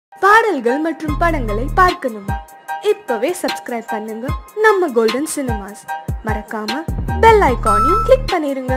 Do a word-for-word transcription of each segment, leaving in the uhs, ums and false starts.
பாடல்கள் மற்றும் படங்களை பார்க்கணுமா? இப்பவே சப்ஸ்கிரைப் பண்ணுங்க நம்ம கோல்டன் சினிமாஸ். மறக்காம பெல் ஐகானையும் கிளிக் பண்ணிருங்க.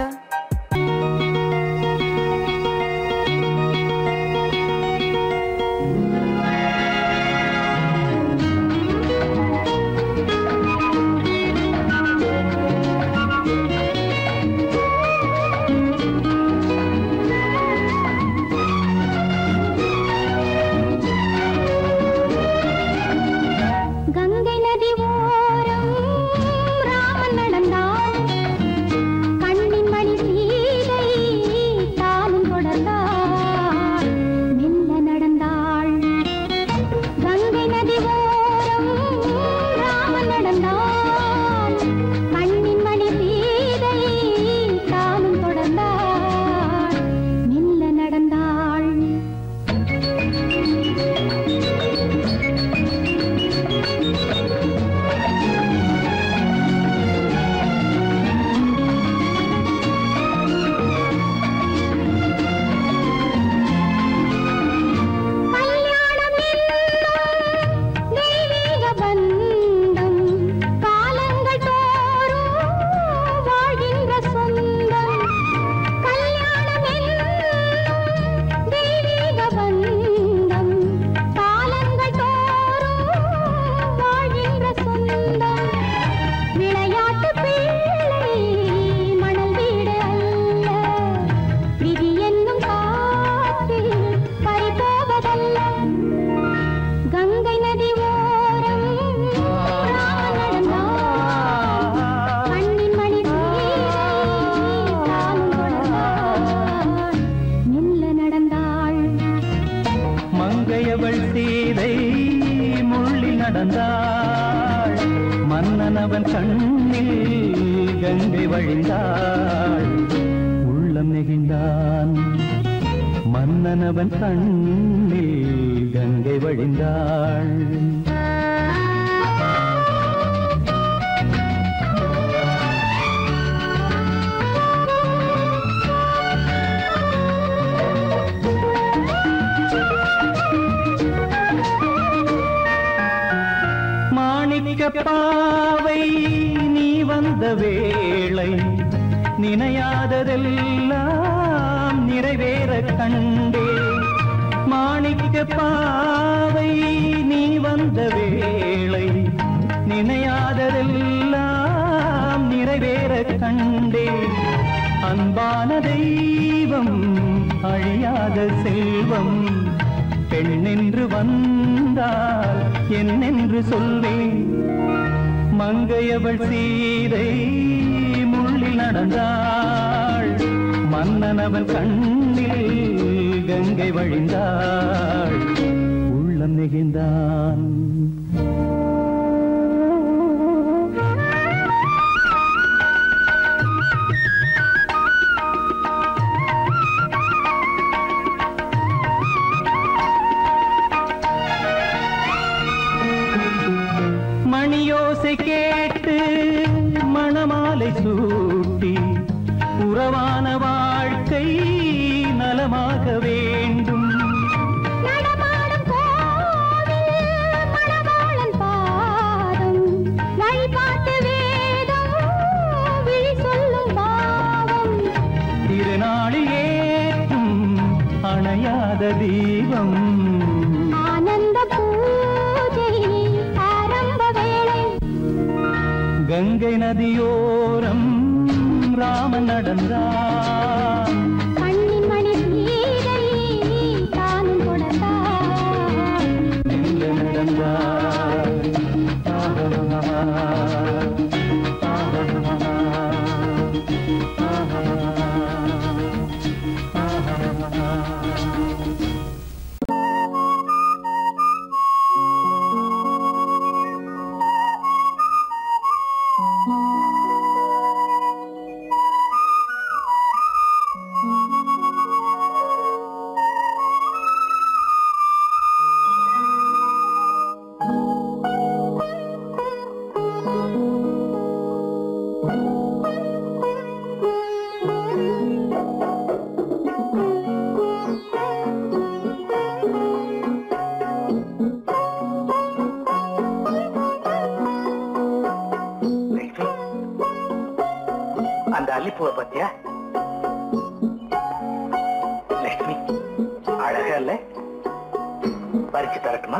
மன்னனவன் கண்ணில் கங்கை வழிந்தாள், உள்ளம் நெகிழ்ந்தான். மன்னனவன் கண்ணில் கங்கை வழிந்தாள். பாவை நீ வந்த வேளை நினையாததெல்லாம் நிறைவேற கண்டே. மாணிக்க பாவை நீ வந்த வேளை நினையாததெல்லாம் நிறைவேற கண்டே. அன்பான தெய்வம் அழியாத செல்வம் பெண்ணென்று வந்தால் என்னென்று சொல்வேன். மங்கையவள் சீதை முள்ளில் நடந்தாள், மன்னனவன் கண்ணில் கங்கை வழிந்தாள், உள்ளம் நெகிழ்ந்தான். மணியோசை கேட்டு மணமாலை சூட்டி உறவான வாழ்க்கை நலமாக வேண்டும். நடமாடும் கோவில் மணவாளன் பாதம் வழிபாட்டு வேதம் விழி சொல்லும் பாவம். திருநாளில் ஏற்றும் அணையாத தீபம், ஆனந்த பூஜை ஆரம்ப வேளை. கங்கை நதியோரம் ராமன் நடந்தான், கண்ணின் மணி சீதை தானும் கொடுத்தான். மெல்ல நடந்தான். அல்லிப்பூவை பத்தியா? லட்சுமி அழகா இல்ல? பறிச்சு தரட்டுமா?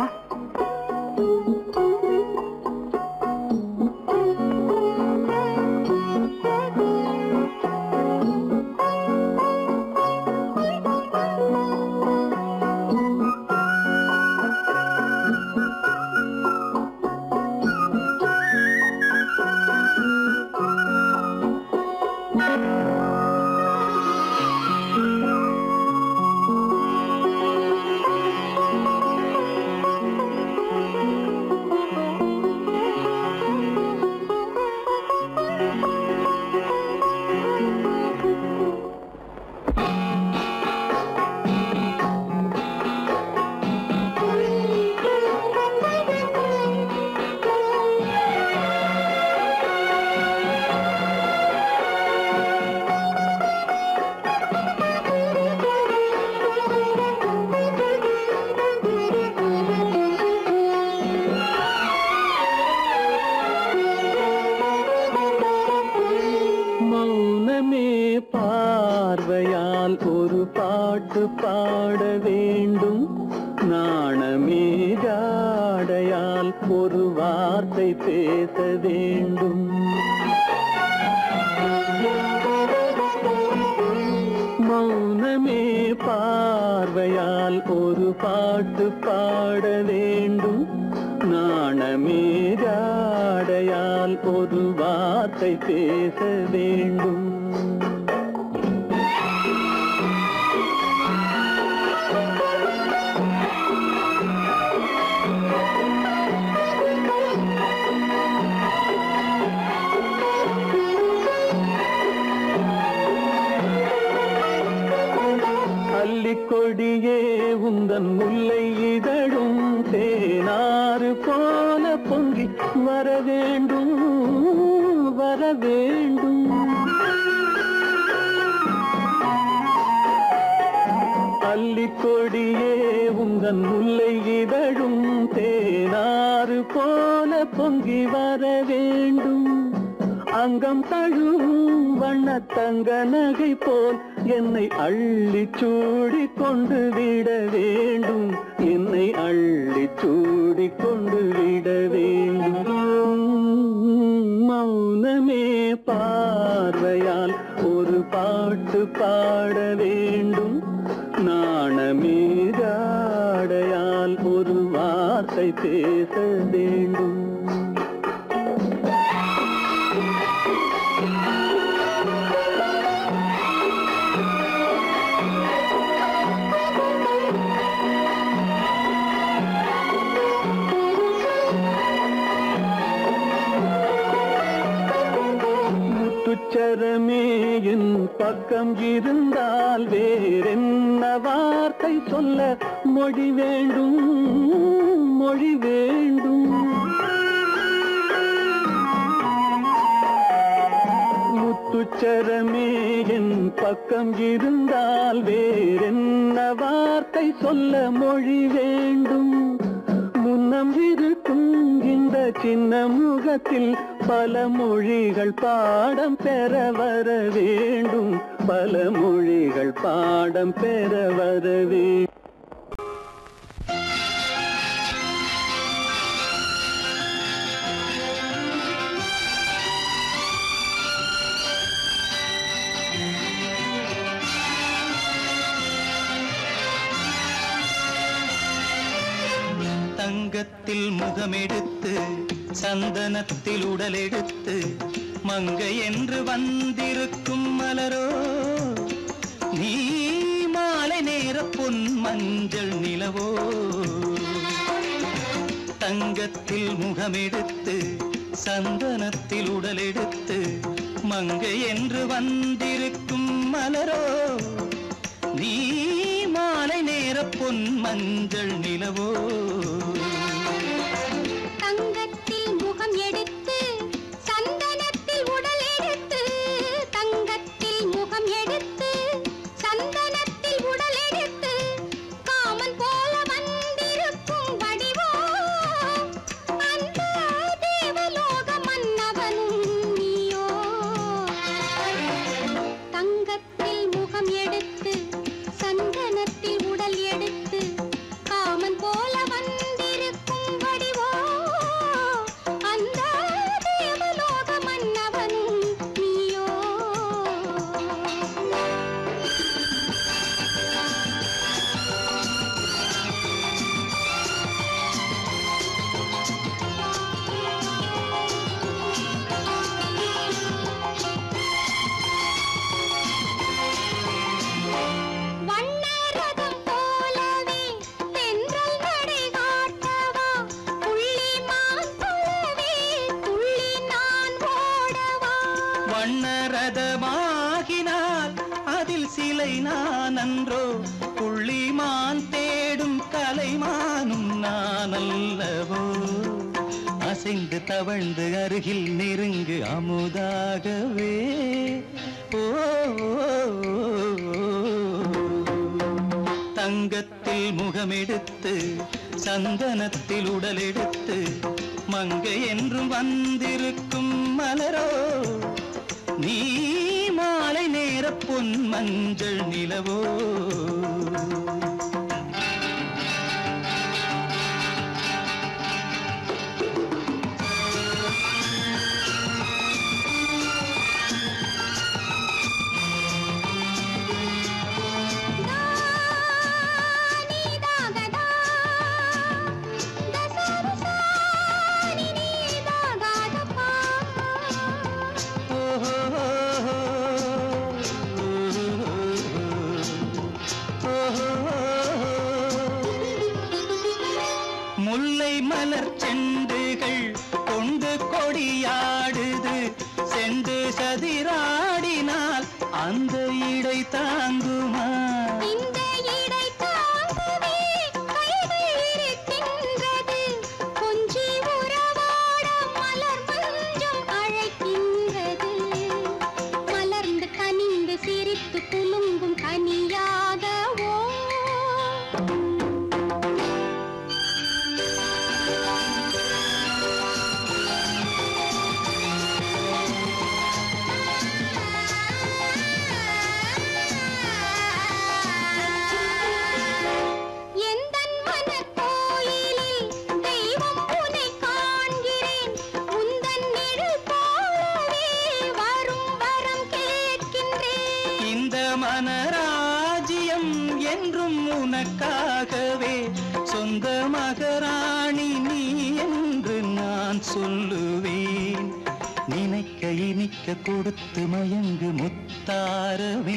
கொடியே உந்தன் முல்லை இதழும் தேனாறு போல பொங்கி வர வேண்டும் வர வேண்டும். அல்லிக்கொடியே உந்தன் முல்லை இதழும் தேனாறு போல பொங்கி வர வேண்டும். அங்கம் தழுவும் வண்ணத்தங்க நகை போல் என்னை அள்ளி சூடி கொண்டு விட வேண்டும். என்னை அள்ளி சூடி கொண்டு விட வேண்டும். மௌனமே பார்வையால் ஒரு பாட்டு பாட வேண்டும். நாணமே ஜாடையால் ஒரு வார்த்தை பேச வேண்டும். முத்துச்சரமே என் பக்கம் இருந்தால் வேறென்ன வார்த்தை சொல்ல மொழி வேண்டும் மொழி வேண்டும். முத்துச்சரமே என் பக்கம் இருந்தால் வேறென்ன வார்த்தை சொல்ல மொழி வேண்டும். முன்னம் இருக்கும் இந்த சின்ன முகத்தில் பல மொழிகள் பாடம் பெற வர வேண்டும். பல மொழிகள் பாடம் பெற வர வேண்டும். தங்கத்தில் முகமெடுத்து சந்தனத்தில் உடலெடுத்து மங்கை என்று வந்திருக்கும் மலரோ நீ மாலை நேர பொன் மஞ்சள் நிலவோ. தங்கத்தில் முகமெடுத்து சந்தனத்தில் உடலெடுத்து மங்கை என்று வந்திருக்கும் மலரோ நீ மாலை நேர பொன் மஞ்சள் நிலவோ. தங்கத்தில் முகம் எடுத்து சந்தனத்தில் உடல் எடுத்து தங்கத்தில் முகம் எடுத்து சந்தனத்தில் உடல் எடுத்து காமன் போல வந்திருக்கும் வடிவோ அந்த தேவலோக மன்னவனும் நீயோ. ரதமாகினால் அதில் சிலை நான் அன்றோ, புள்ளிமான் தேடும் கலைமானும் நான் அல்லவோ. அசைந்து தவழ்ந்து அருகில் நெருங்கு அமுதாகவே. ஓ தங்கத்தில் முகமெடுத்து சந்தனத்தில் உடலெடுத்து மங்கை என்றும் வந்திருக்கும் மலரோ, நீ மாலை நேர பொன் மஞ்சள் நிலவோ. முல்லை மலர் செண்டுகள் கொண்டு கொடியாடுது, செண்டு சதிராடினால் அந்த இடை தாங்குமா? இந்த இடை தாங்குவே கைகள் இருக்கின்றது, கொஞ்சி உறவாட மலர் மஞ்சம் அழைக்கின்றது. மலர்ந்து கனிந்து சிரித்து குலுங்கும் கனியாகவோ. மனராஜ்யம் என்றும் உனக்காகவே, சொந்த மகராணி நீ என்று நான் சொல்லுவேன். நினைக்க இனிக்க கொடுத்து மயங்கு முத்தாரவே.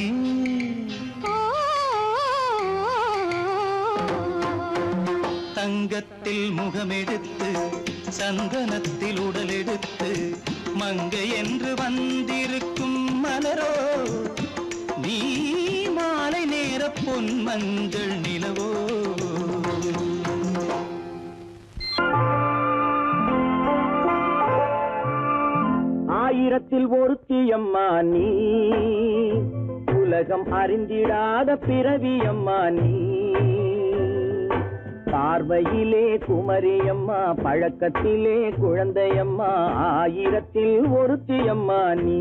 தங்கத்தில் முகமெடுத்து சந்தனத்தில் உடலெடுத்து மங்கை என்று வந்திருக்கும் மலரோ, நீ மாலை நேர பொன் மஞ்சள் நிலவோ. ஆயிரத்தில் ஒருத்தியம்மா நீ, உலகம் அறிந்திடாத பிறவியம்மா நீ. பார்வையிலே குமரியம்மா, பழக்கத்திலே குழந்தையம்மா, ஆயிரத்தில் ஒருத்தியம்மா நீ.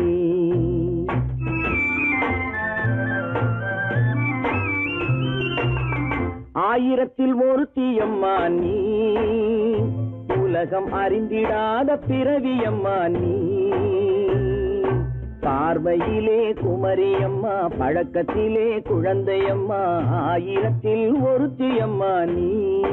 ஆயிரத்தில் ஒருத்தியம்மா நீ, உலகம் அறிந்திடாத பிறவியம்மா நீ. பார்வையிலே குமரியம்மா, பழக்கத்திலே குழந்தையம்மா, ஆயிரத்தில் ஒருத்தியம்மா நீ.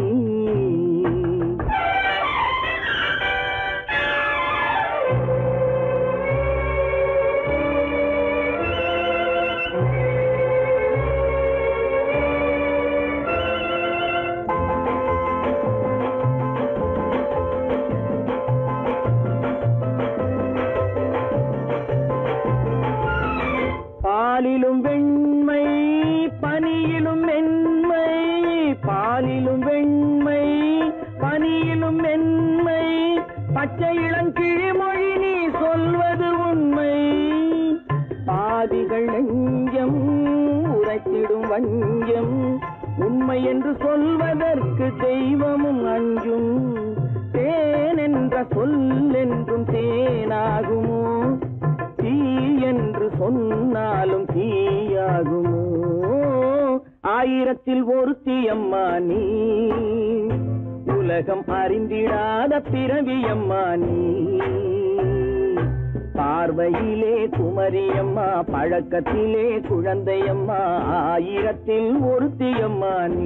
பாலிலும் வெண்மை பனியிலும் மென்மை, பாலிலும் வெண்மை பனியிலும் மென்மை, பச்சை இளங்கிழிமொழி நீ சொல்வது உண்மை. பாதிகள் நெஞ்சம் உரைத்திடும் வஞ்சம், உண்மை என்று சொல்வதற்கு தெய்வமும் அஞ்சும். தேன் என்ற சொல் என்றும் தேனாகுமோ, தீ என்று சொன்னாலும் தீயாகுமோ. ஆயிரத்தில் ஒருத்தியம்மா நீ, உலகம் அறிந்திடாத பிறவியம்மா நீ. பார்வையிலே குமரியம்மா, பழக்கத்திலே குழந்தையம்மா, ஆயிரத்தில் ஒருத்தியம்மா நீ.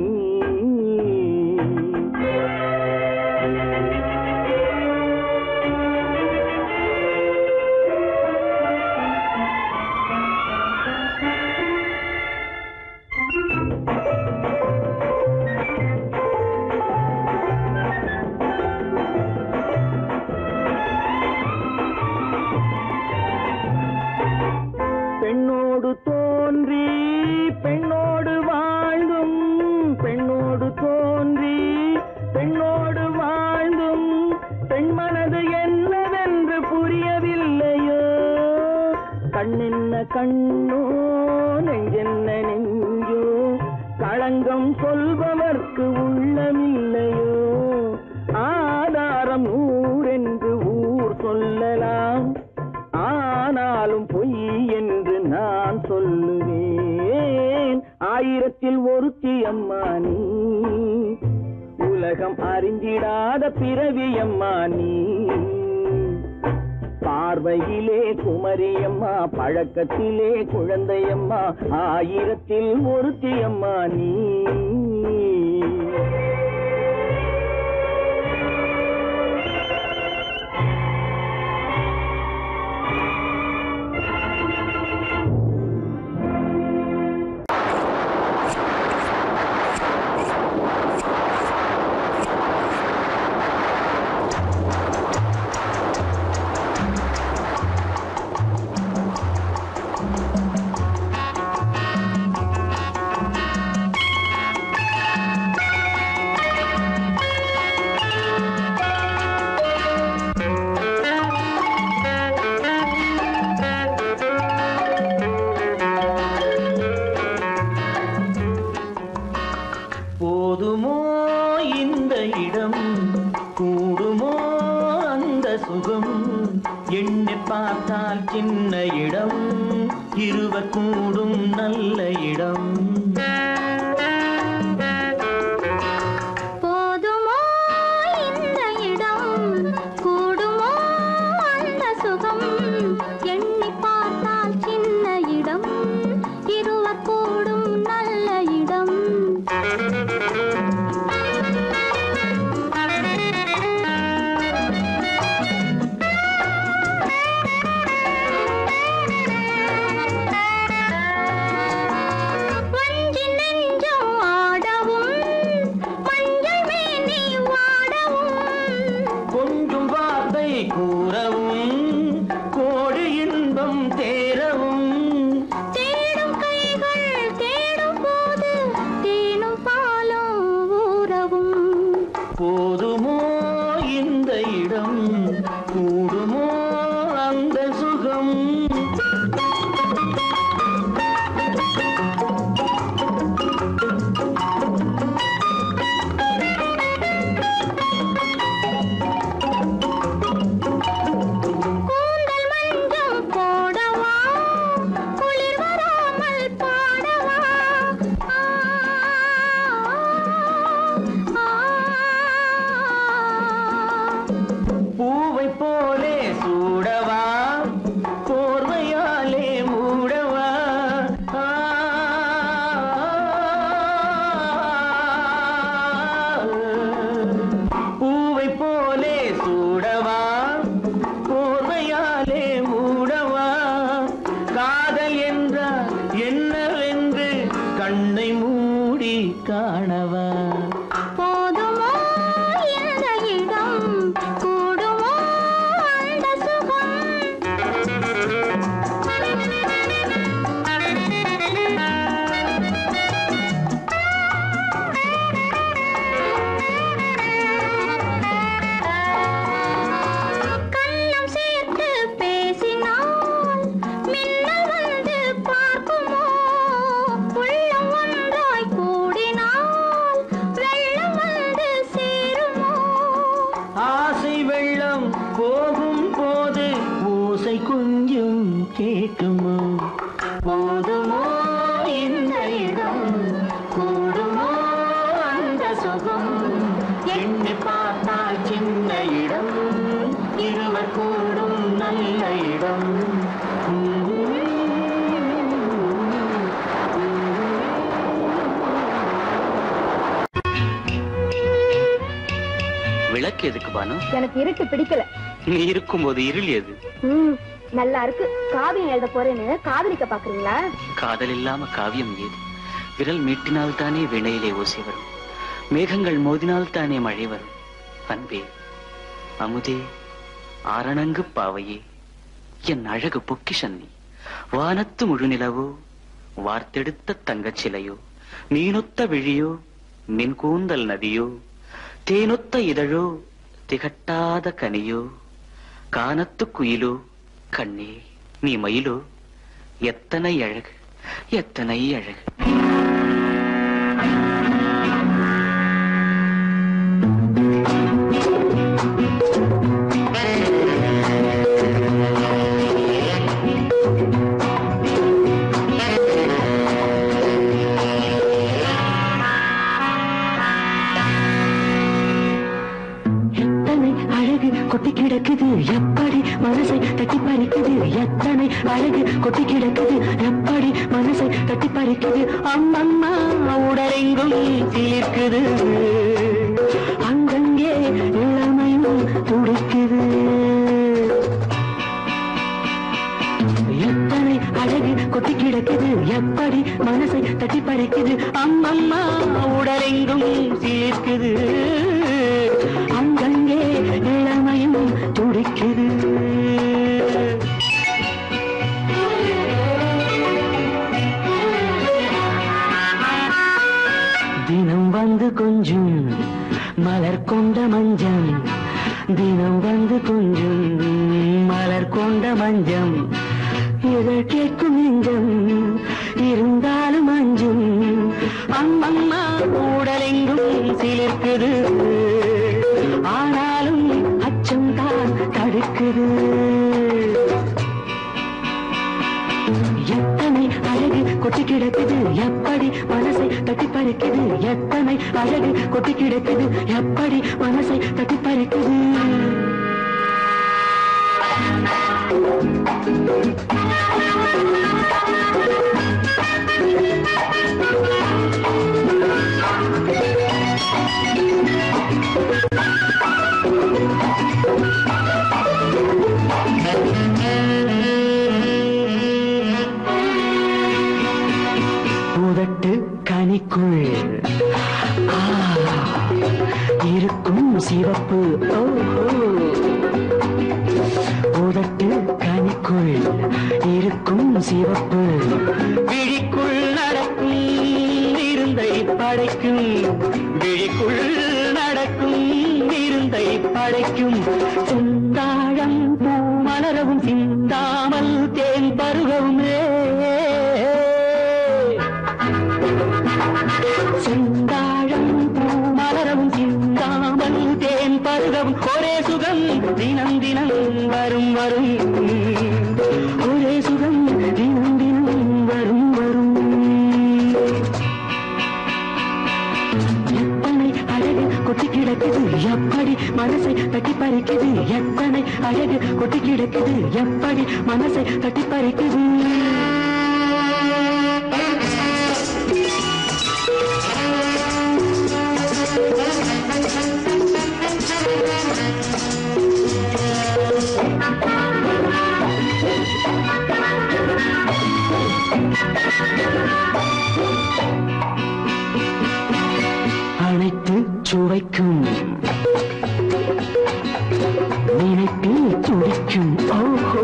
பெண்ணோடு வாழ்ந்தும் பெண்மனது என்னவென்று புரியவில்லையோ? கண்ணென்ன கண்ணோ நெஞ்சென்ன நெஞ்சோ, களங்கம் சொல்பவர்க்கு உள்ளமில்லையோ? ஆதாரம் ஊரென்று ஊர் சொல்லலாம், ஆனாலும் பொய் என்று நான் சொல்லுவேன். ஆயிரத்தில் ஒருத்தி அம்மா நீ, உலகம் அறிந்திடாத பிறவி அம்மா நீ. பார்வையிலே குமரியம்மா, பழக்கத்திலே குழந்தையம்மா, ஆயிரத்தில் ஒருத்தி அம்மா நீ. பார்த்தால் சின்ன இடம், இருவர் கூடும் நல்ல இடம். போதுமோ இந்த இடம், கூடுமோ அந்த சுகம், எண்ணி பார்த்தால் சின்ன இடம், இருவர் கூடும் நல்ல இடம். விளக்கு எதுக்கு பானு? எனக்கு இருட்டு பிடிக்கல. நீ இருக்கும் போது இருள் எது? நல்லா இருக்கு. காவியம் எழுத போறேன்னு காதலிக்க பாக்குறீங்களா? காதல் இல்லாம காவியம் ஏது? விரல் மீட்டினால் தானே வினையிலே ஓசை வரும், மேகங்கள் மோதினால் தானே மழை வரும். அன்பே, அமுதே, ஆரணங்கு பாவையே, என் அழகு பொக்கிஷன்னி, வானத்து முழுநிலவோ, வார்த்தெடுத்த தங்கச் சிலையோ, மீனொத்த விழியோ, மின் கூந்தல் நதியோ, தேனொத்த இதழோ திகட்டாத கனியோ கானத்து குயிலோ கண்ணே நீ மயிலோ எத்தனை அழகு எத்தனை அழகு. கொட்டி கிடக்குது எப்படி மனசை தட்டி பறிக்குது, எத்தனை அழகு கொட்டி கிடக்குது எப்படி மனசை தட்டி பறிக்குது. அம்மம்மா உடலெங்கும் சிலிர்க்குது, அங்கங்கே இளமையும் துடிக்குது. எத்தனை அழகு கொட்டி கிடக்குது எப்படி மனசை தட்டி பறிக்குது. அம்மம்மா உடலெங்கும் சிலிர்க்குது, அங்கங்கே இளமையும் துடிக்குது. தினம் வந்து கொஞ்சம் மலர் கொண்ட மஞ்சம், தினம் வந்து கொஞ்சம் மலர் கொண்ட மஞ்சம். இதை கேட்கும் நெஞ்சம் இருந்தாலும் அஞ்சும். அம்மம்மா உடலெங்கும் சிலிர்க்குது, ஆனாலும் அச்சம் தான் தடுக்குது. எத்தனை அழகு கொட்டி கிடக்குது எப்படி மனசை தட்டி பறிக்குது, எத்தனை அழகு கொட்டி கிடக்குது எப்படி மனசை தட்டி பறிக்குது. உதட்டு கனிக்குள் இருக்கும் சிவப்பு, உதட்டு கனிக்குள் இருக்கும் சிவப்பு. விழிக்குள் நடக்கும் இருந்தை படைக்கும், விழிக்குள் நடக்கும் இருந்தை படைக்கும். செந்தாழம் பூ மலரவும் சிந்தாமல் தேன் பருகவுமே, செந்தாழம் பூ மலரவும் சிந்தாமல் தேன் பருகவும். ஒரே சுகம் தினம் தினம் வரும் வரும், ஒரே சுகம் தினம் தினம் வரும் வரும். எத்தனை அழகு கொட்டி கிடக்குது எப்படி மனசை தட்டி பறிக்குது, எத்தனை அழகு கொட்டி கிடக்குது எப்படி மனசை தட்டி பறிக்குது. அனைத்து சுவைக்கும் நினைப்பில் துடிக்கும், ஓஹோ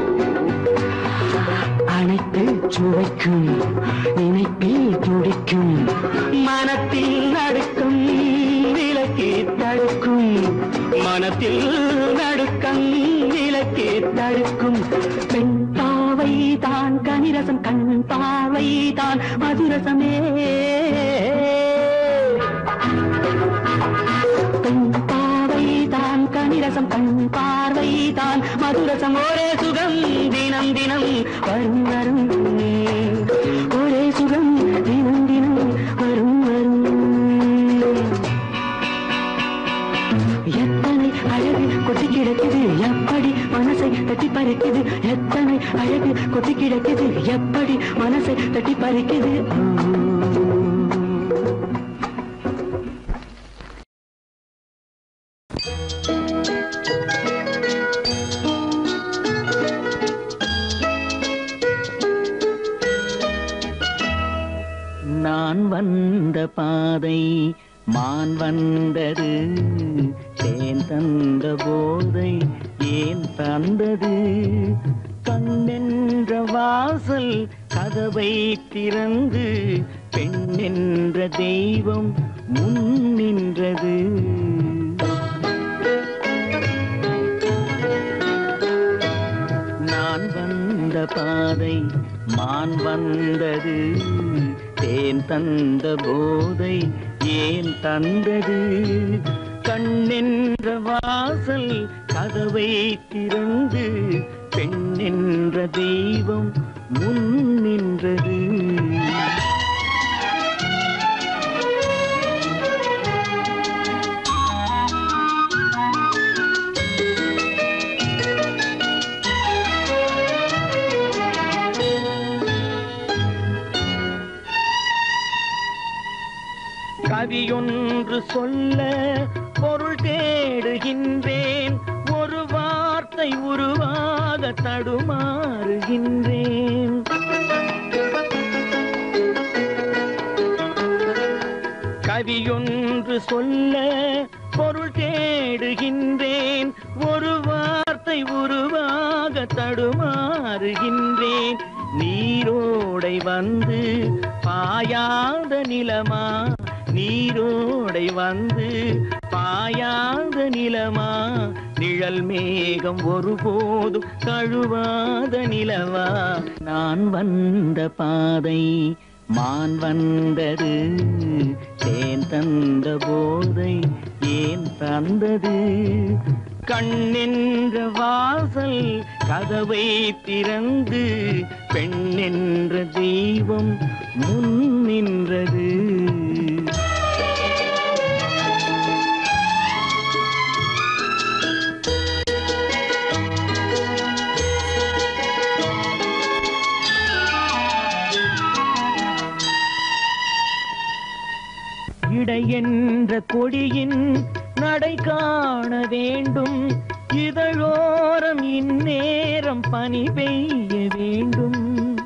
அனைத்து சுவைக்கும் நினைப்பில் துடிக்கும். மனத்தில் நடுக்கும் விலக்கி தடுக்கும், மனத்தில் நடுக்கம் விலக்கி தடுக்கும். பெண் பாவை தான் கனிரசம், கண் பார்வை தான் மதுரசமே. பெண் பாவை தான் கனிரசம், கண் பார்வை தான் மதுரசம். ஒரே சுகம் தினம் தினம் வரும் வரும், ஒரே சுகம் தினம் தினம் வரும் வரும். எத்தனை அழகு கொட்டி கிடக்குது எப்படி மனசை தட்டி பறிக்குது, எத்தனை அழகு கொட்டி கிடக்குது எப்படி மனசை தட்டி பறிக்குது. நான் வந்த பாதை மான் வந்தது, தேன் தந்த போதை ஏன் தந்தது. கண்ணென்ற வாசல் கதவை திறந்து பெண்ணென்ற தெய்வம் முன் நின்றது. நான் வந்த பாதை மான் வந்தது, தேன் தந்த போதை ஏன் தந்தது? கண்ணென்ற வாசல் கதவை திறந்து பெண்ணென்ற தெய்வம் முன் நின்றது. கவியொன்று சொல்ல பொருள் தேடுகின்றேன், ஒரு வார்த்தை உருவாக தடுமாறுகின்றேன். கவியொன்று சொல்ல பொருள் தேடுகின்றேன், ஒரு வார்த்தை உருவாக தடுமாறுகின்றேன். நீரோடை வந்து பாயாத நிலமா, நீரோடை வந்து பாயாத நிலமா, நிழல் மேகம் ஒருபோதும் தழுவாத நிலவா. நான் வந்த பாதை மான் வந்தது, தேன் தந்த போதை ஏன் தந்தது? கண்ணென்ற வாசல் கதவை திறந்து பெண்ணென்ற தெய்வம் முன் நின்றது. இடை என்ற கொடியின் நடை காண வேண்டும், இதழோரம் இந்நேரம் பனி பெய்ய வேண்டும்.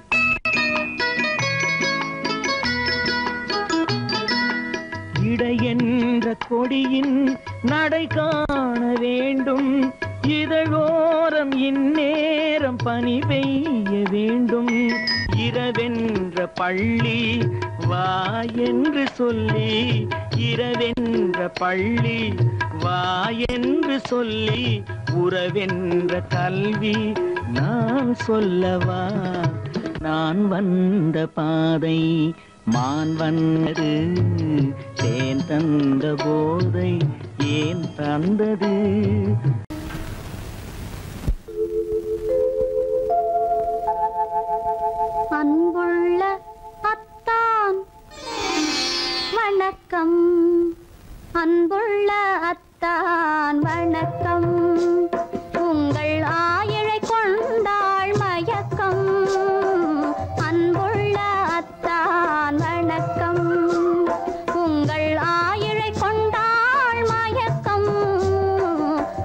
இடை என்ற கொடியின் நடை காண வேண்டும், இதழோரம் இந்நேரம் பனி பெய்ய வேண்டும். இரவென்ற பள்ளி வா என்று சொல்லி, இரவென்ற பள்ளி வா என்று சொல்லி, உறவென்ற கல்வி நான் சொல்லவா. நான் வந்த பாதை மான் வந்தது, தேன் தந்த போதை ஏன் தந்தது? அன்புள்ள அத்தான் வணக்கம், அன்புள்ள அத்தான் வணக்கம். உங்கள் ஆயிழை கொண்டாள் மயக்கம், அன்புள்ள அத்தான் வணக்கம். உங்கள் ஆயிழை கொண்டாள் மயக்கம்,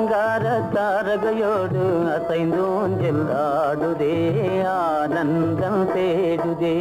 அலங்கார தாரகையோடு அசைந்தோஞ்சல் ஆடுதே ஆனந்தம் தேடுதே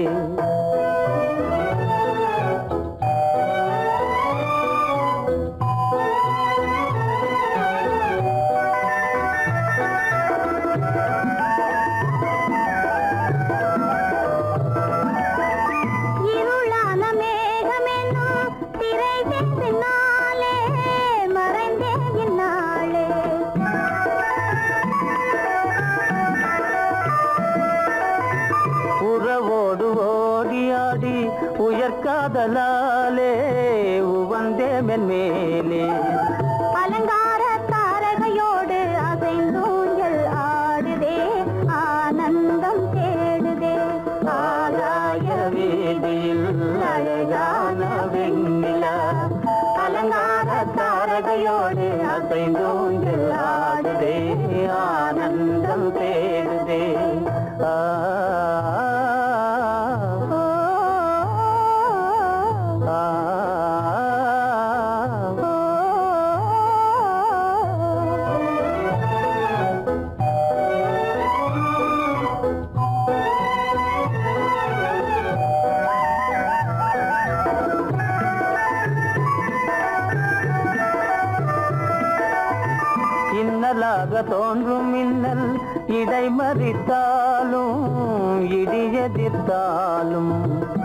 உயர்காதலாலே உவந்தே மென்மேலே அலங்கார தாரகையோடு அசைந்தூஞ்சல் ஆடுதே ஆனந்தம் தேடுதே ஆகாய வீதியில் அழகான வெண்ணிலா அலங்கார தாரகையோடு அசைந்தூஞ்சல் ஆடுதே ஆனந்தம் தேடுதே ஆ இன்னலாக தோன்றும் மின்னல் இடை மறித்தாலும் இடி எதிர்த்தாலும்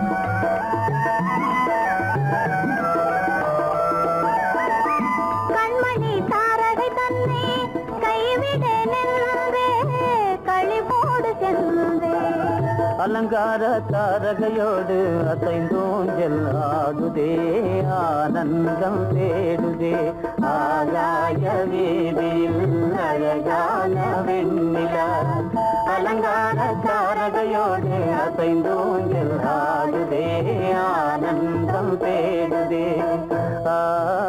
கண்மணி தாரகை தன்னை கைவிட நின்றே களிபோடு சென்றே அலங்கார தாரகையோடு அசைந்தோஞ்சல் ஆடுதே ஆனந்தம் தேடுதே ஆகாய வீதியில் அழகான வெண்ணிலா அலங்கார தாரகையோடு அசைந்தோஞ்சல் ஆடுதே ஆனந்தம் தேடுதே ஆ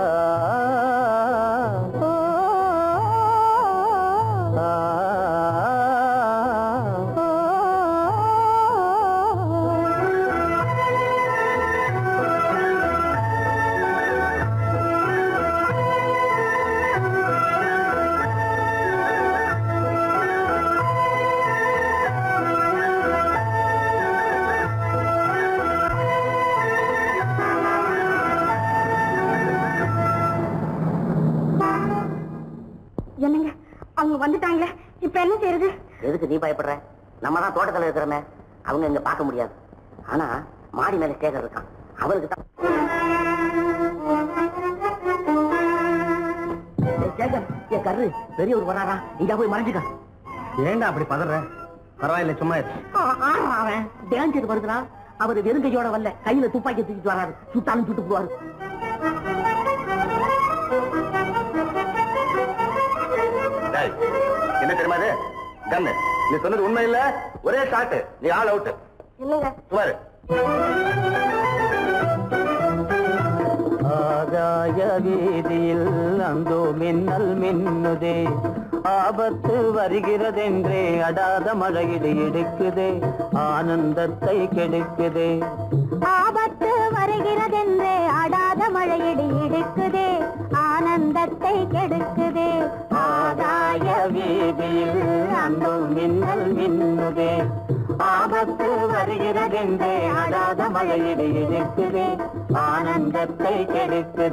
என்னங்க அவங்க வந்துட்டாங்களே இப்ப என்ன செய்யறது? எதுக்கு நீ பயப்படுற? நம்ம தான் தோட்டத்துல இருக்கிறோமே, அவங்க இங்க பார்க்க முடியாது. ஆனா மாடி மேல சேகர் இருக்கான், அவருக்கு தான். சேகர், என் கரு பெரியவர் வராரா, இங்க போய் மறைஞ்சுக்க. ஏண்டா அப்படி பதற? பரவாயில்ல, சும்மா அவன் டேஞ்சர் வருதுனா, அவரு வெறுங்கையோட வரல, கையில துப்பாக்கி தூக்கிட்டு வராரு, சுட்டாலும் சுட்டு போவாரு. என்ன தெரியுமா இது? கண்ணு, நீ சொன்னது உண்மை இல்ல, ஒரே ஷாட், நீ ஆல் அவுட். இல்லங்க சுமாரு. ஆகாய வீதியில் அந்தோ மின்னல் மின்னுதே, ஆபத்து வருகிறதென்றே அடாத மழையிடு எடுக்குதே, ஆனந்தத்தை கெடுக்குதே. ஆபத்து வருகிறதென்றே அடாத மழையிடு இடுக்குதே, ஆனந்தத்தை கெடுக்குதே. ஆகாய வீதியில் அந்தோ மின்னல் மின்னுதே, ஆபத்து வருகிறதென்றே அடாத மழையிடு எடுக்குதே, ஆனந்தத்தை கெடுக்குதே.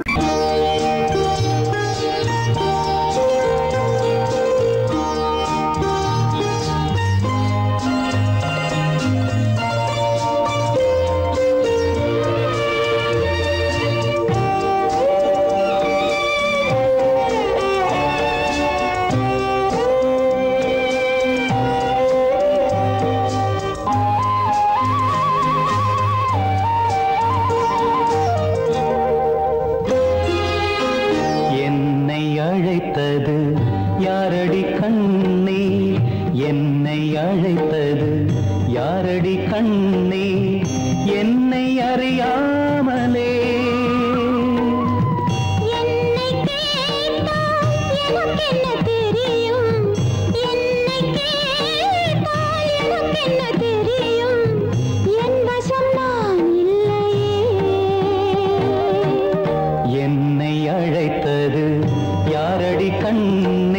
யாரடி கண்ணே, என்னை அழைத்தது யாரடி கண்ணே, என்னை அறியாமலே. என்னை கேட்டால் எனக்கென்ன தெரியும், என்னை கேட்டால் எனக்கென்ன தெரியும், என் வசம் நான் இல்லையே. என்னை அழைத்தது யாரடி கண்ணே,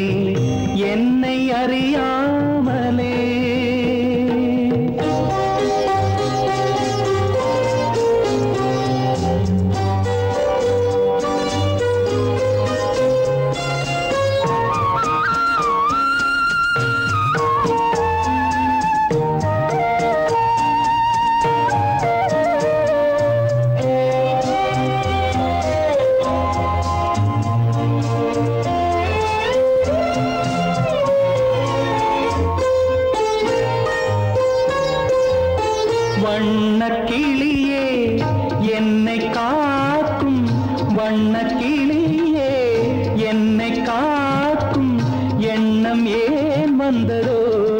வண்ணக் கிளியே என்னை காக்கும் வண்ணக் கிளியே என்னை காக்கும் எண்ணம் ஏன் வந்ததோ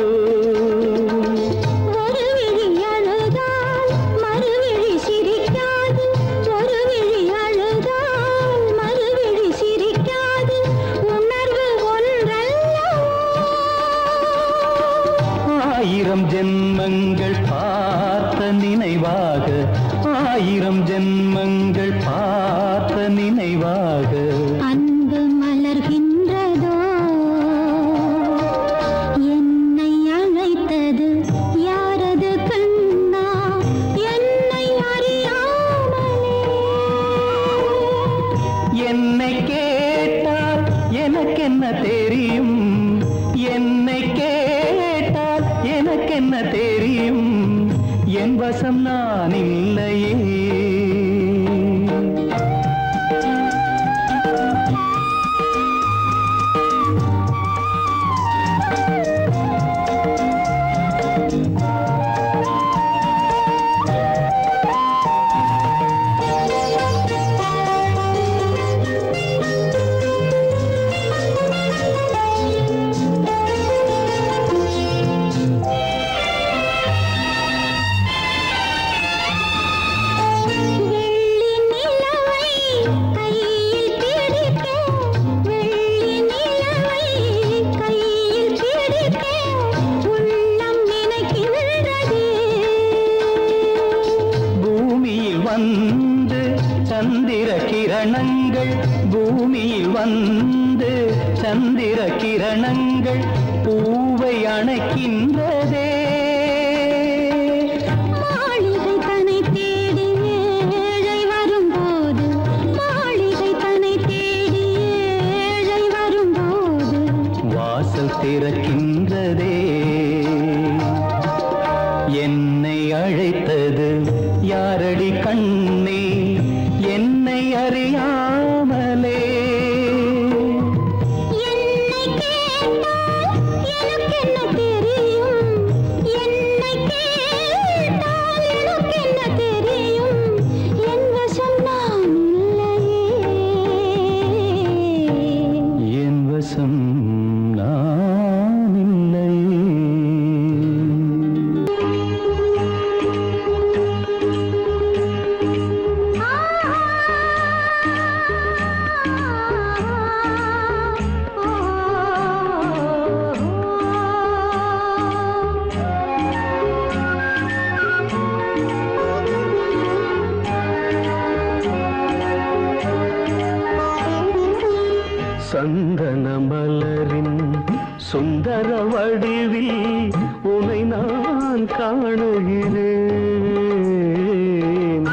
ஒரு விழி அழுதால் மறுவிழி சிரிக்காது ஒரு விழி அழுதால் மறுவிழி சிரிக்காது உணர்வு ஒன்றல்லவோ ஆயிரம் ஜென்மங்கள் பார்த்த நினைவாக ஆயிரம் ஜென்மங்கள் பார்த்த நினைவாக அன்பு மலர்கின்றதோ என்னை அழைத்தது யாரது கண்ணா என்னை அறியாமலே என்னை கேட்டால் எனக்கென்ன தெரியும் என்னை கேட்டால் எனக்கென்ன தெரியும் என் வசம் நான் இல்லையே வெள்ளி நிலவை கையில் பிடிக்க வெள்ளி நிலவை கையில் பிடிக்க உள்ளம் நினைக்கின்றதே பூமியில் வந்து சந்திர கிரணங்கள் பூமியில் வந்து சந்திர கிரணங்கள் பூவை அணைக்கின்றதே மாளிகை தன்னை தேடி ஏழை வரும்போது மாளிகை தன்னை தேடி ஏழை வரும்போது வாசல் திறக்கின்றதே என்னை அழைத்தது யாரடி கண்ணே என்னை அறியாமலே என்னை கேட்டால் எனக்கென்ன தெரியும் என்னை கேட்டால் எனக்கென்ன தெரியும் என் வசம் நான் இல்லையே என் வசம் நான் இல்லை சந்தன மலரின் சுந்தர வடிவில் உனை நான் காணுகிறேன்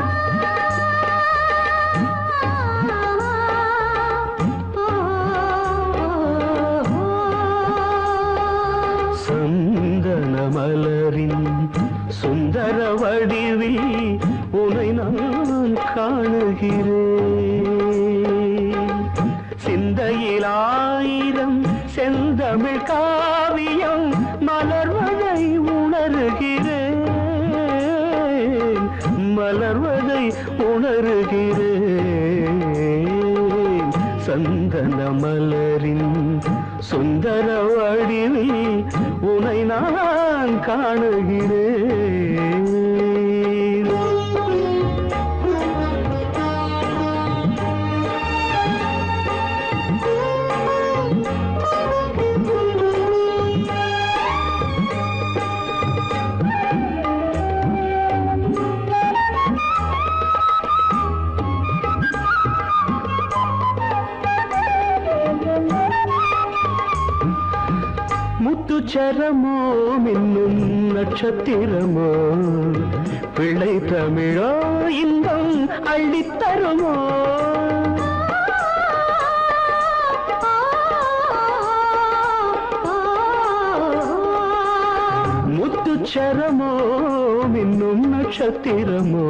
சந்தன மலரின் சுந்தர வடிவில் உனை நான் காணுகிறேன் சிந்தையில் ஆயிரம் செந்தமிழ் காவியம் மலர்வதை உணர்கிறேன் மலர்வதை உணர்கிறேன் சந்தன மலரின் சுந்தர வடிவில் உனை நான் காணுகிறேன் முத்துச்சரமோ மின்னும் நட்சத்திரமோ பிள்ளை தமிழோ இன்பம் அள்ளித்தருமோ முத்துச்சரமோ மின்னும் நட்சத்திரமோ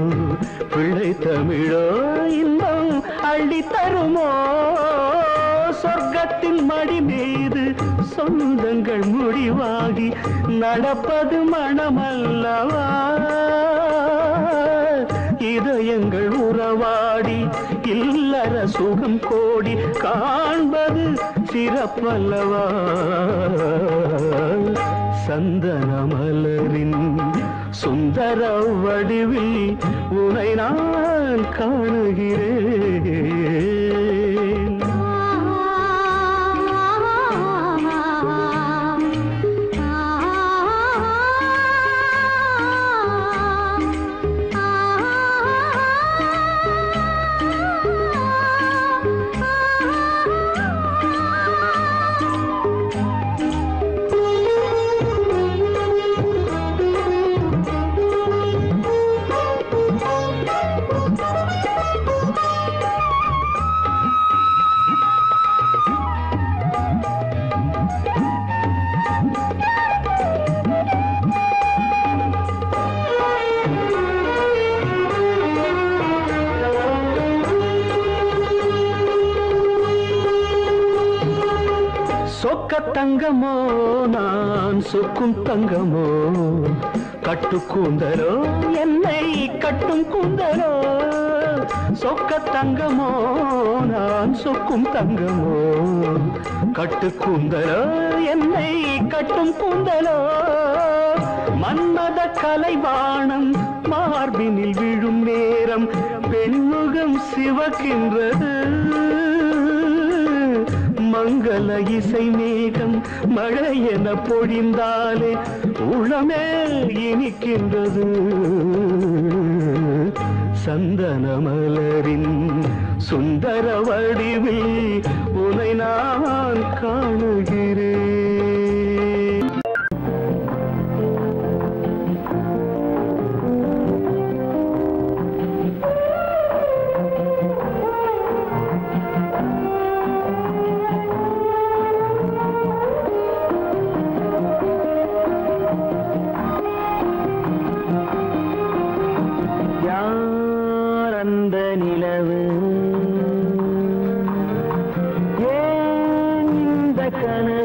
பிள்ளை தமிழோ இன்பம் அள்ளித்தருமோ சொர்க்கத்தின் மடி மீது சொந்தங்கள் முடிவாகி நடப்பது மனமல்லவா இதயங்கள் உறவாடி இல்லற சுகம் கோடி காண்பது சிறப்பல்லவா சந்தன மலரின் சுந்தர வடிவில் உனை நான் காணுகிறேன் சொக்க தங்கமோ நான் சொக்கும் தங்கமோ கட்டு கூந்தலோ என்னை கட்டும் கூந்தலோ சொக்க தங்கமோ நான் சொக்கும் தங்கமோ கட்டு கூந்தலோ என்னை கட்டும் கூந்தலோ மன்மத கலைவாணம் மார்பினில் விழும் நேரம் பெண்முகம் சிவக்கின்றது மங்கள இசை மேகம் மழை என பொழிந்தாலே உளமே இனிக்கின்றது சந்தன மலரின் சுந்தர வடிவில் உனை நான் காணுகிறேன் அந்த நிலவு ஏன் இந்த கனவு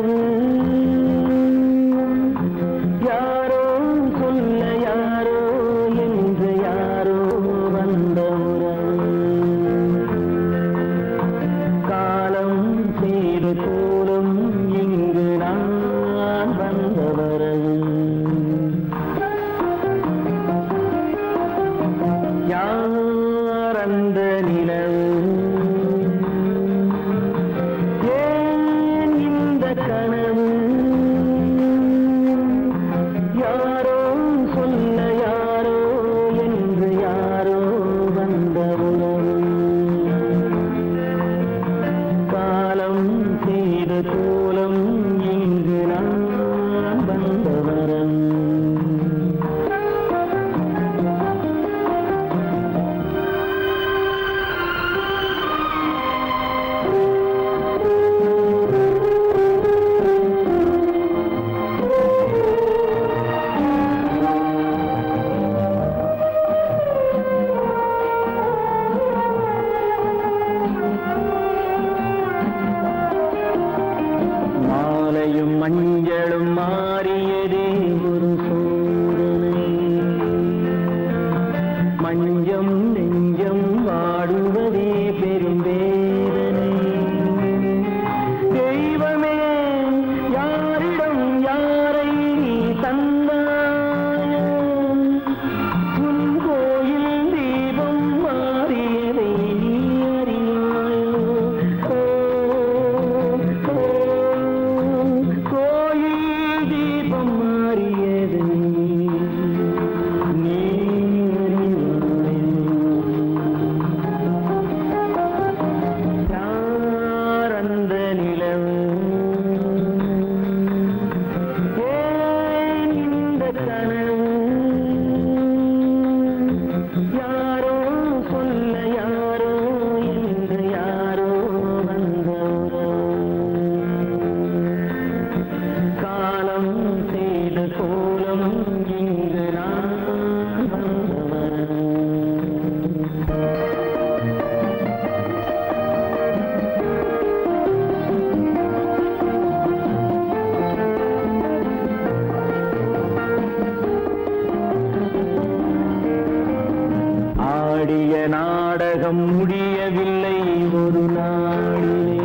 நாடகம் முடியவில்லை ஒரு நாளிலே.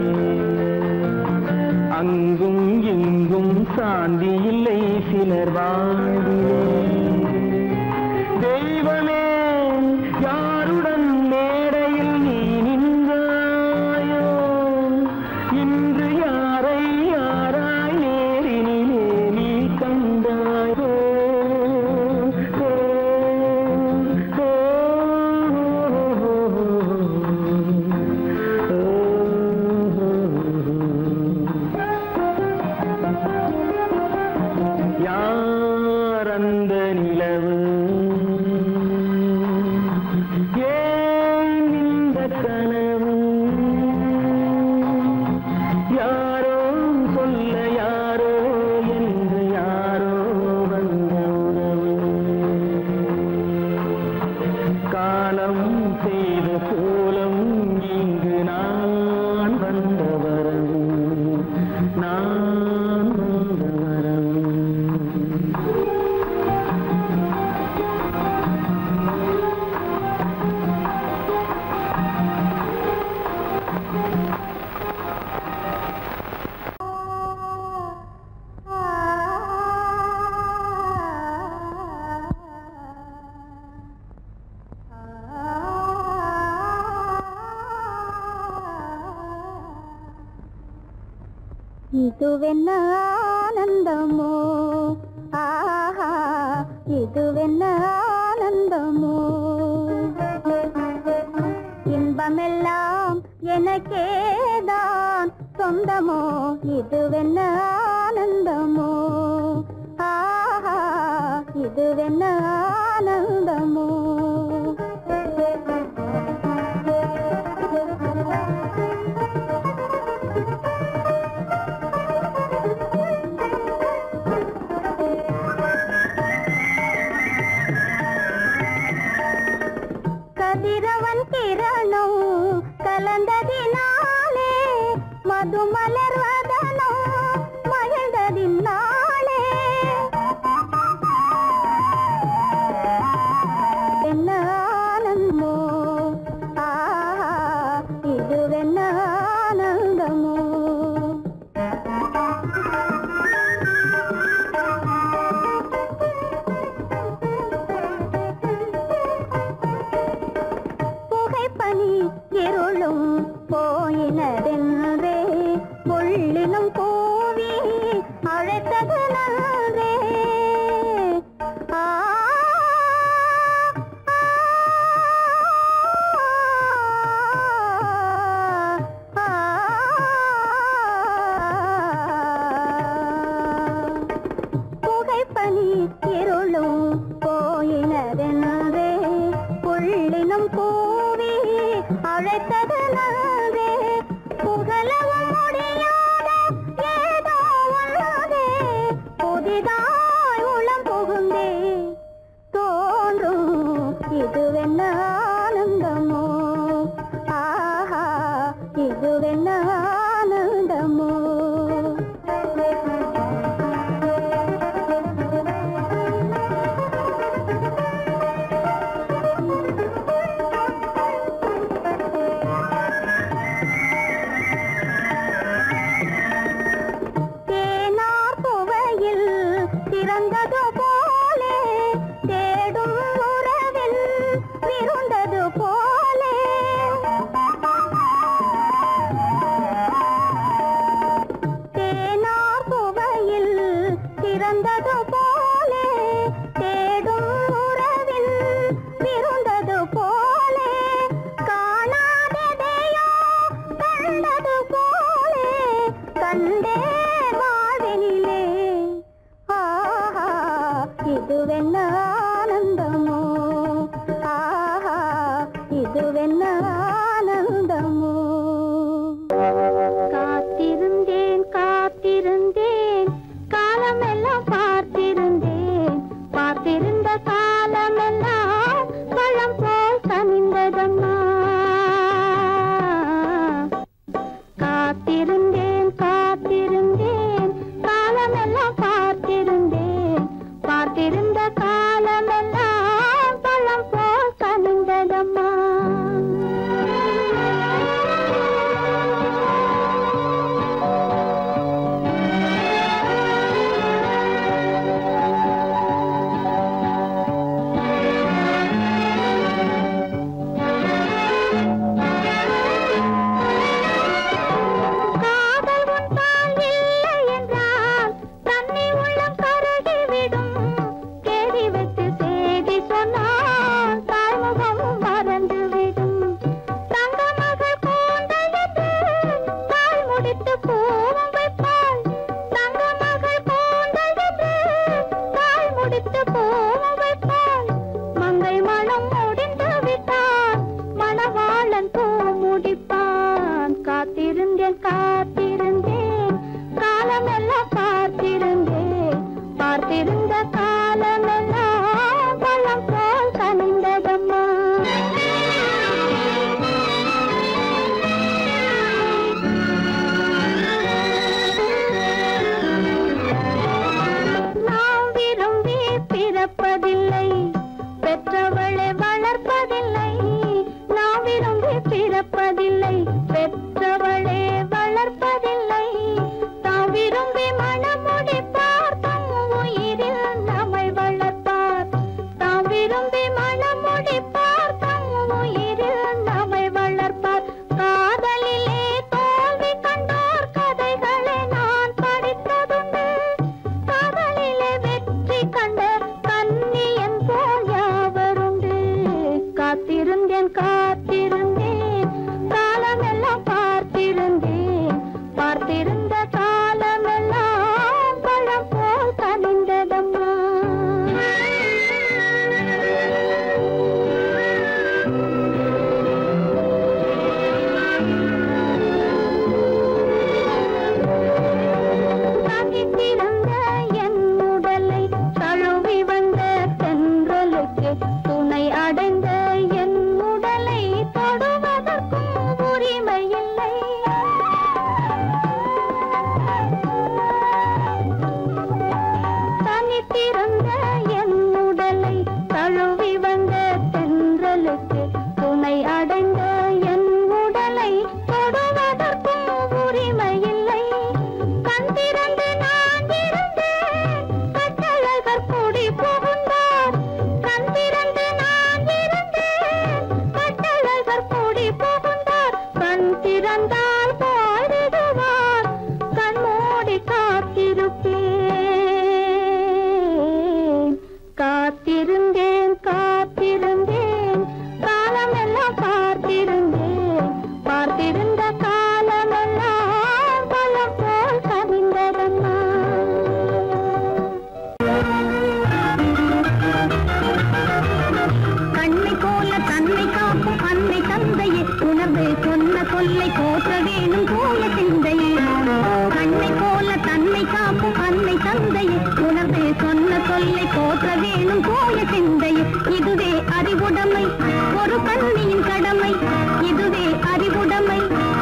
அங்கும் இங்கும் சாந்தி இல்லை சிலர் வாழ்விலே. தெய்வமே யாருடன் மேடையில் நீ நின்றாயோ, இன்று யாரை யாராய் நேரினிலே நீ கண்டாயோ. யார் அந்த நிலவு, ஏன் இந்த கனவு, யாரோ சொல்ல யாரோ என்று யாரோ வந்த உறவு. காலம் செய்த கோலம் இங்கு நான் வந்த வரவு, நான் வந்த வரவு. இதுவென்ன ஆனந்தமோ, ஆஹா இதுவென்ன ஆனந்தமோ, இன்பமெல்லாம் எனக்கேதான் சொந்தமோ, இதுவென்ன ஆனந்தமோ, ஆஹா இதுவென்ன ஆனந்தமோ. கதிரவன் கிரணம் கலந்ததினாலே, மது மலர்வதனோ மகிழ்ந்ததினாலே, விரும்பி மனம் முடிப்பார் தம் உயிரில் நம்மை வளர்ப்பார். காதலிலே தோல்வி கண்டோர் கதைகளை நான் படித்ததுண்டு. காதலிலே வெற்றி கண்ட கன்னியன் போல் யாவருண்டு. காத்திருந்தேன் காத்திருந்தேன் காலமெல்லாம் பார்த்திருந்தேன். பார்த்திருந்த காலமெல்லாம் பழம் போல் கனிந்ததம்மா. தனித்திருந்த என் உடலை தழுவி வந்த தென்றலுக்கு துணை அடைந்த என் உடலை தொடுவதற்கும் உரிமை இல்லை. தனித்திருந்த என் உடலை தழுவி வந்த தென்றலுக்கு துணை அடைந்த என் உடலை தொடுவதற்கும் உரிமை இல்லை. கண் திறந்து நான் இருந்தேன் கட்டழகர் கூடி புகுந்தார். கண் திறந்து நான் இருந்தேன் கட்டழகர் கூடி புகுந்தார். கண் திறந்தால் பாடிடுவார் கண் மூடி காத்திருப்பேன். காத்திருந்தேன் காத்திருந்தேன் காலமெல்லாம் பார்த்திருந்தேன். பார்த்திருந்த காலமெல்லாம் பழம் போல் கனிந்ததம்மா. கண்ணை போல தன்னை காக்கும் அன்னை தந்தையே உணர்வு சொன்ன சொல்லை போற்ற வேணும் தூய சிந்தையே. கண்ணை போல தன்னை காக்கும் அன்னை தந்தையே உணர்வு சொன்ன சொல்லை போற்ற வேணும் தூய சிந்தையே. இதுவே அறிவுடைமை ஒரு கண்ணியின் கடமை. இதுவே அறிவுடைமை.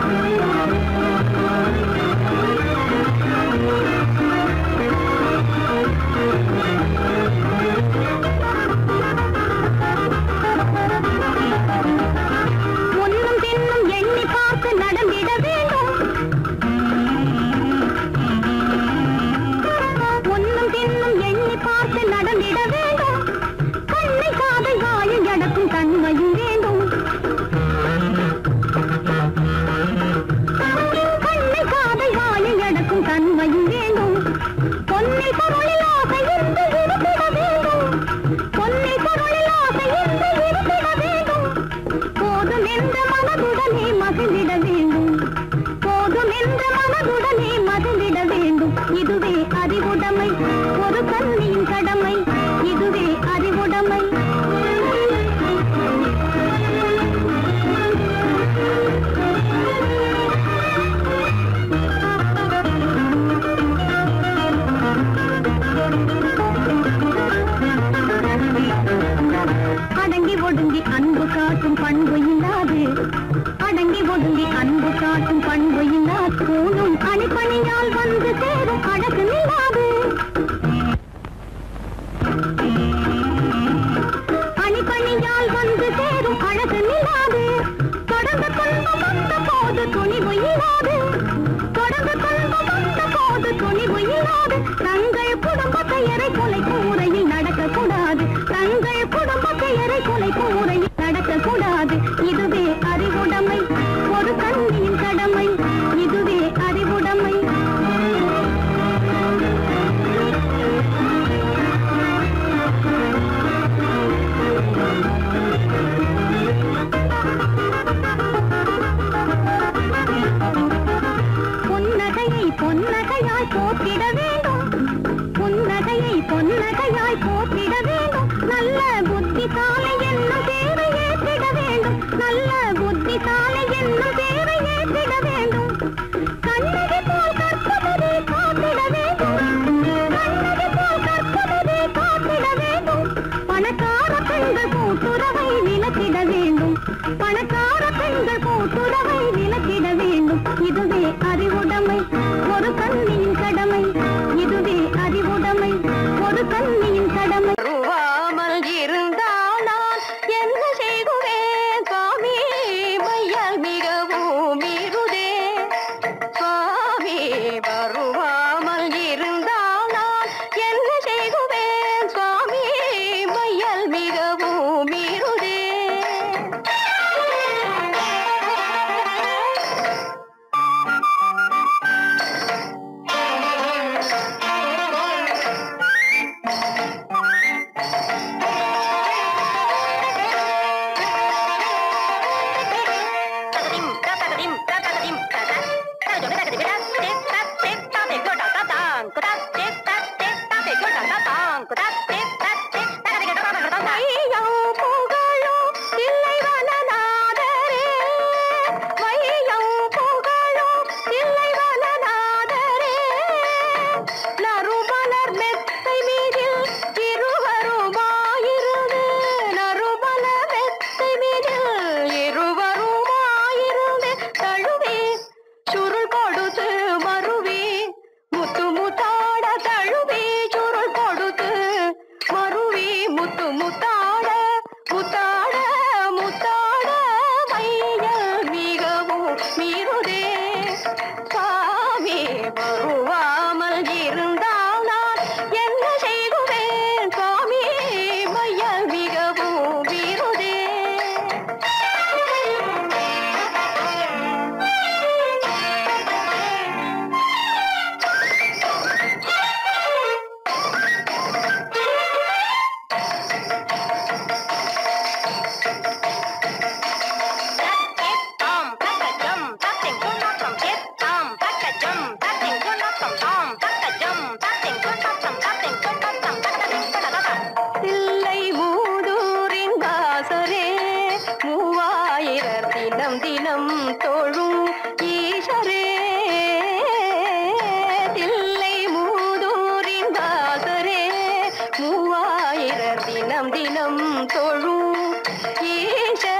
முன்னும் பின்னும் எண்ணி பார்த்து நடந்திட வேண்டும். முன்னும் பின்னும் எண்ணி பார்த்து நடந்திட வேண்டும். கண்ணை காதை வாயை அடக்கும் தன்மையும் வேண்டும். கண்ணை காதை வாயை அடக்கும் தன்மையும் வேண்டும். பொன்னில் பொருளில் ஆசை இருந்து இருந்திட வேண்டும். பொன்னில் பொருளில் ஆசை இருந்து இருந்திட வேண்டும். போதும் என்ற மனதுடனே மகிழ்ந்திட வேண்டும். போதும் என்ற மனதுடனே மகிழ்ந்திட வேண்டும். இதுவே அறிவுடைமை ஒரு கண்ணியின் கடமை. இதுவே அறிவுடைமை. அடங்கி ஒடுங்கி அன்பு காட்டும் பண்பு இல்லாது. அடங்கி ஒடுங்கி அன்பு காட்டும் பண்பு இல்லாது. கூணும் அணிப்பணியால் வந்து சேரும் அழகு நில்லாது. அணிப்பணியால் வந்து சேரும் அழகு நில்லாது. தொடர்ந்து துன்பம் வந்த போது துணிவு இல்லாது. தொடர்ந்து துன்பம் வந்த போது துணிவு இல்லாது. தங்கள் குடும்ப பெயரை கொலை கூரையில் நடக்கக்கூடாது. தங்கள் குடும்ப பெயரை கொலை கூரையில் நடக்கக்கூடாது. இதுவே அறிவுடைமை ஒரு கண்ணியின் கடமை. இதுவே அறிவுடைமை. புன்னகையை பொன்னகையாய் போற்றிட வேண்டும். புன்னகையை பொன்னகையாய் போற்றிட வேண்டும். நல்ல புத்திசாலை என்னும் தேவை ஏற்றிட வேண்டும். நல்ல புத்திசாலை என்னும் தேவை ஏற்றிட வேண்டும். கண்ணகி போல் கற்பவரே காத்திட வேண்டும். கண்ணகி போல் கற்பவரே காத்திட வேண்டும். பணக்கார பெண்கள் கூட்டுறவை விலக்கிட வேண்டும். பணக்கார பெண்கள் கூட்டுறவை விலக்கிட வேண்டும். இதுவே அறிவுடைமை ஒரு கண்ணியின் கடமை. இதுவே அறிவுடைமை ஒரு கண்ணியின் கடமை. வருவாமல் இருந்தால் நான் என்ன செய்குவேன் சுவாமி. மையால் மிகவும் இருதே சுவாமி. வருவாமல் இருந்தால் நான் என்ன செய்குவேன் சுவாமி. மையால் மிகவும் கூத்தாட முத்தாட மையல் மிகவும் மீறுதே சாமி வருவாமல் இருந்தால் நான் என்ன செய்குவேன் சுவாமி மையல் மிகவும் மீறுதே தில்லை மூதூரின் தாசரே மூவாயிரர் தினம் தினம் தொழும் ஈஸ்வரே தில்லை மூதூரின் தாசரே மூவாயிரர் தினம் தினம் தொழும் ஈஸ்வரே